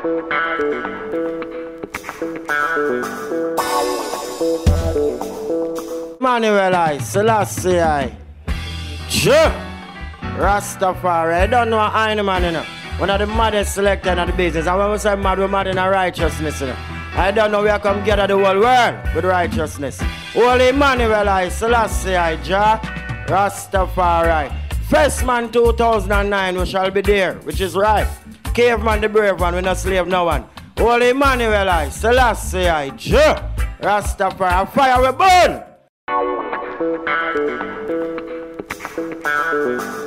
Manuel I, Selassie I. Sure. Rastafari, I don't know I man, you know. One of the maddest selector in the business. And when we say mad, we're mad in our righteousness, you know. I don't know we are come gather the whole world with righteousness. Holy Manuel I, Selassie I, Jah, Rastafari. Fesman 2009, we shall be there, which is right. Caveman the brave one, we not slave no one. Holy Manuel I, Selassie I, Jah, Rastafari, fire we burn!